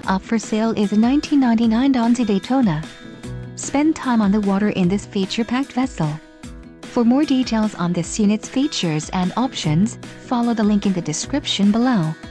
Up for sale is a 1999 Donzi Daytona. Spend time on the water in this feature-packed vessel. For more details on this unit's features and options, follow the link in the description below.